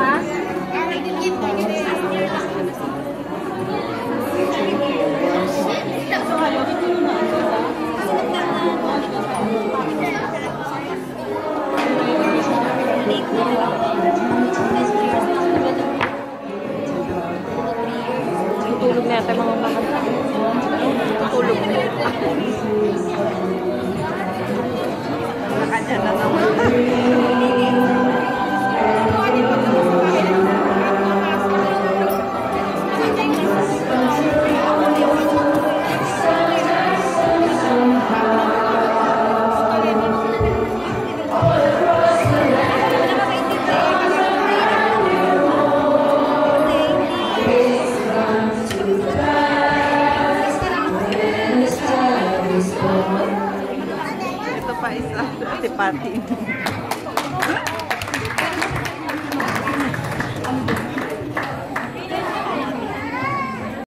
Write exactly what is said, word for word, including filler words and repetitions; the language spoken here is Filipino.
Christmas. Tutulog na yata mga mahal. Tutulog na yata. Nakadyan na naman. Ito pa isa, ati-pati.